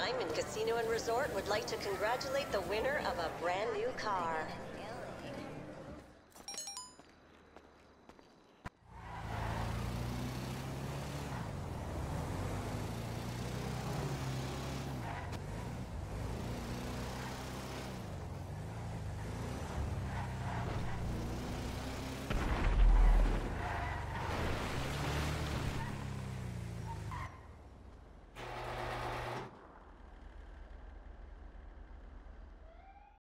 Diamond Casino and Resort would like to congratulate the winner of a brand new car.